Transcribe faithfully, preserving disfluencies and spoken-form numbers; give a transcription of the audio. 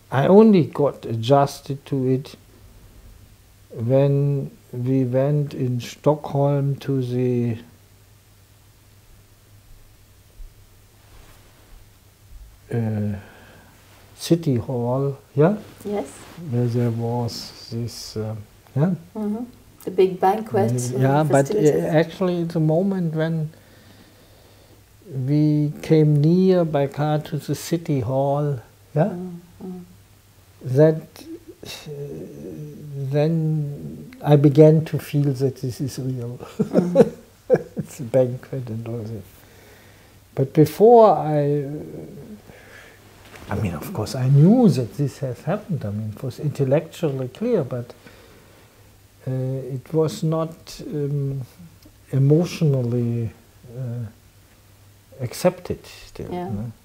I only got adjusted to it when we went in Stockholm to the uh, city hall, yeah? Yes. Where there was this, uh, yeah? Mm-hmm. The big banquets. Yeah, but uh, festivities. actually the moment when we came near by car to the city hall, yeah? Mm-hmm. That uh, then I began to feel that this is real. Mm-hmm. It's a banquet and all that. But before I, I mean, of course, I knew that this has happened. I mean, it was intellectually clear, but uh, it was not um, emotionally uh, accepted still. Yeah. No?